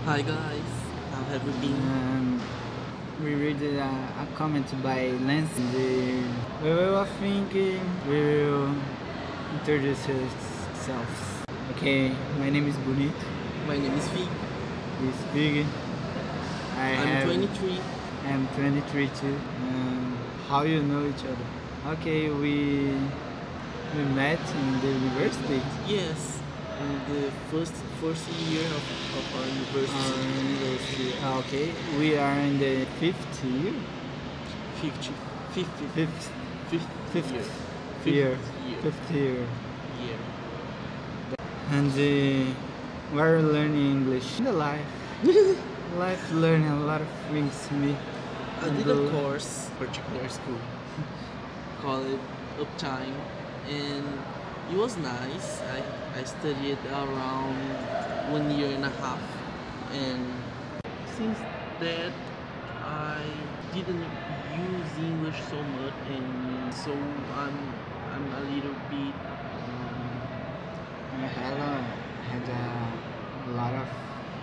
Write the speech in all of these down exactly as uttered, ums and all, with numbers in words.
Hi guys, how have you been? Um, we read a, a comment by Lance. The, we will think we will introduce ourselves. Okay, my name is Bonito. My name is Fig. He's big. I I'm have, twenty-three. I'm twenty-three too. Um, how you know each other? Okay, we we met in the university. Yes, in the first first year of, of our university. Our university. Ah, okay, we are in the fifth year. Fifty, fifty, Fifth, fifth, fifth year. year. year. Fifth year. year. And uh, we're learning English in the life. Life learning a lot of things to me. I did a course, particular school, called Uptime, and it was nice. I, I studied around one year and a half, and since that I didn't use English so much, and so I'm I'm a little bit um, I had a, had a lot of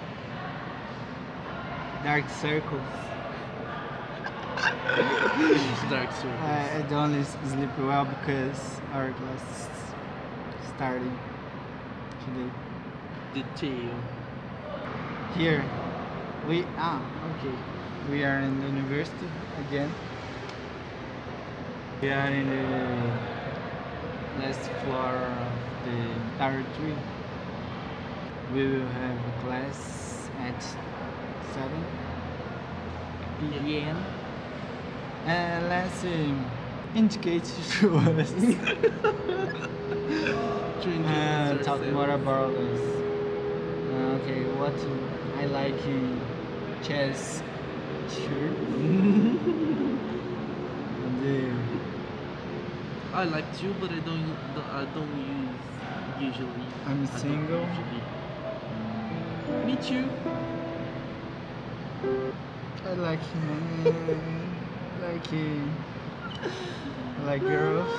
dark circles. dark circles. I, I don't s- sleep well because our class is starting today. Detail. Here, we ah okay. We are in the university again. We are in the last floor of the laboratory. We will have a class at seven p m And let's um, indicate to us uh, talk more about us. Uh, okay, what I like uh, chess shirt. And, uh, I like to, but I don't. I don't use usually. I'm I don't single. usually. Me too. I like him. I like him. I like girls.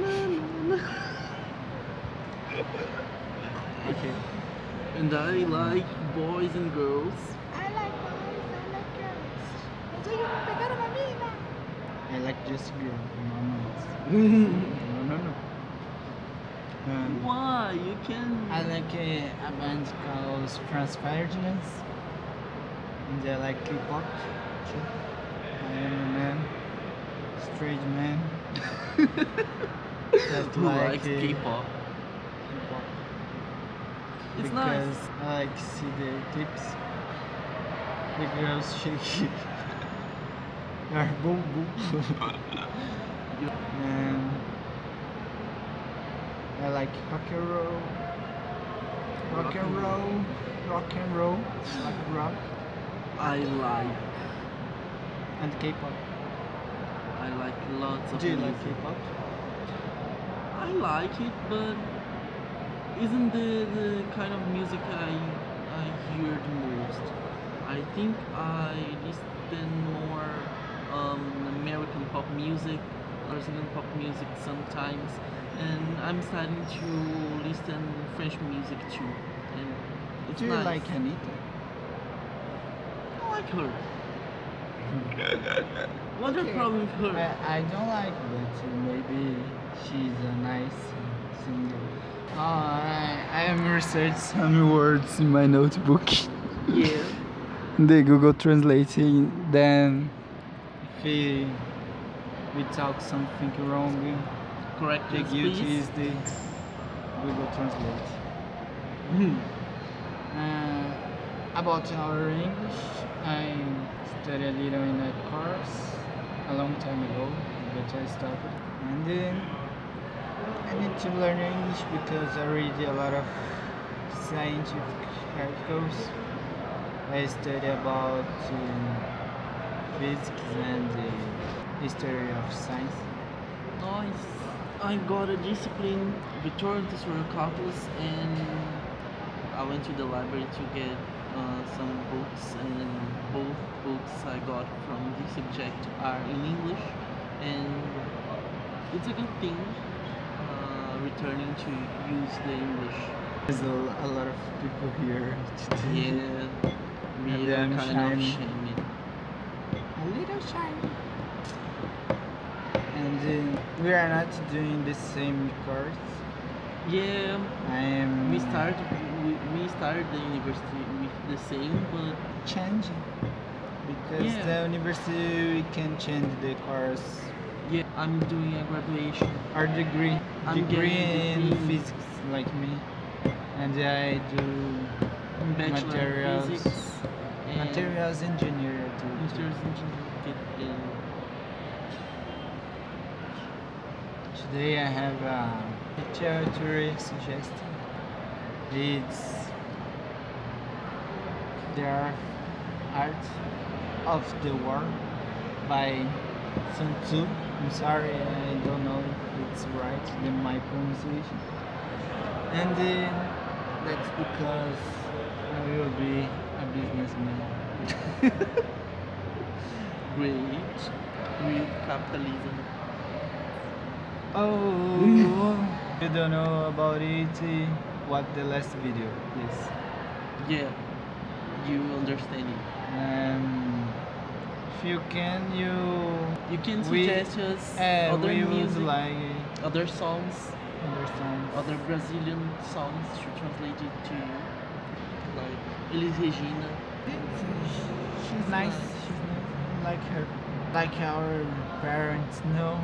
Okay. And I like boys and girls. I like boys, I like girls. Mas hoje vamos pegar uma mina. I like just girl. No, no, no, no, no. Um, Why? You can. I like a, a band called France Ferdinand. And I like K-pop too. I am a man, straight man. That Who like likes uh, K-pop? K-pop. It's Because nice. I like to see the clips. The girls shake their boom boom. And I like rock and roll. Rock Rock and and roll. Rock and roll. Like rock. I like. And K-pop. I like lots of Do you music. like K-pop? I like it, but isn't the, the kind of music I I hear the most. I think I listen more um, American pop music, Brazilian pop music sometimes, and I'm starting to listen French music too. And it's Do you nice. like Anita? I like her. What's the Okay. problem with her? I, I don't like, but maybe she's a nice singer. Oh, I, I am researching some words in my notebook. Yeah. The Google Translating. Then, if we, we talk something wrong, Correct. the guilty is the Google Translate. Uh, about our English, I studied a little in a course a long time ago, but I stopped. And then I need to learn English because I read a lot of scientific articles. I study about uh, physics and the history of science. Nice. I got a discipline, Victorian Thesaurus Calculus, and I went to the library to get uh, some books, and both books I got from this subject are in English, and it's a good thing uh, returning to use the English. There's a, a lot of people here today. Yeah, bit And then kind shiny. of shiny. A little shiny. And uh, we are not doing the same course. Yeah, I am we started we, we started the university with the same, but changing because Yeah. the university can change the course. yeah, I'm doing a graduation. Our degree, I'm degree getting in degree. physics, like me, and I do in Bachelor materials, in physics and materials engineer too. materials engineering. And Today I have a literary suggestion. It's the Art of the War by Sun Tzu. I'm sorry, I don't know if it's right, the, my pronunciation. And uh, that's because I will be a businessman. great, great capitalism. Oh, you don't know about it? What the last video, please. Yeah, you understand it. Um, if you can, you You can we- suggest us uh, other we would music, like other songs, understand. other Brazilian songs to translate it to you, like Elis Regina. She's nice. She's nice. Like her, like our parents know.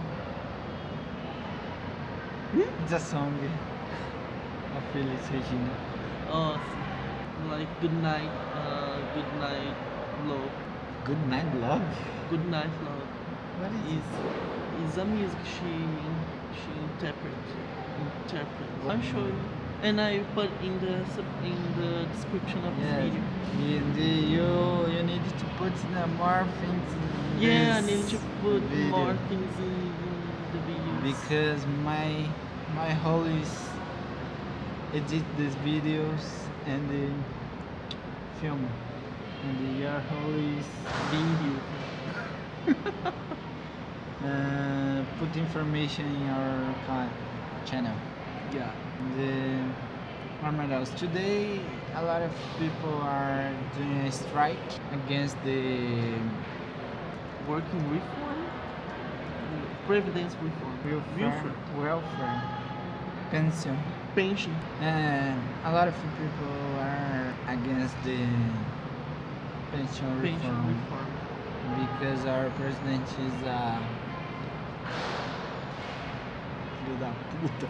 It's a song of Elis Regina. Oh, like Good Night, uh, Good Night, Love, Good night, love. Good Night, Love What is is a music she she interpret interpret. I'll show you, and I put in the sub- in the description of Yeah, this video. and uh, you you need to put the more things. In Yeah, I this need to put video. more things in, in the videos. Because my my whole is edit these videos and uh, film, and your whole is being beautiful. uh, put information in our ca- channel. Yeah. The Armados. Today, a lot of people are doing a strike against the Working reform, previdence reform, welfare, welfare pension. pension. And a lot of people are against the pension Pension reform reform. because our president is a filho da puta.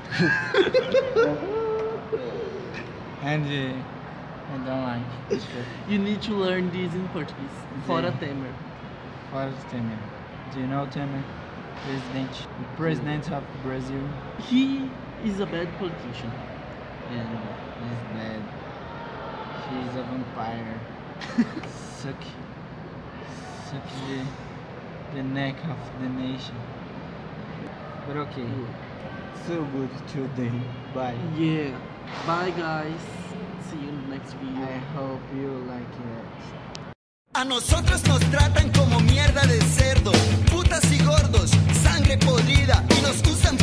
And uh, I don't like it. You need to learn this in Portuguese. Fora Yeah. Temer. What is Temer? Do you know Temer? President, the president of Brazil. He is a bad politician. And he's dead. He's a vampire. Suck, suck the, the neck of the nation. But okay, so good today. Bye. Yeah. Bye guys. See you in the next video. I hope you like it. A nosotros nos tratan como mierda de cerdo, putas y gordos, sangre podrida y nos usan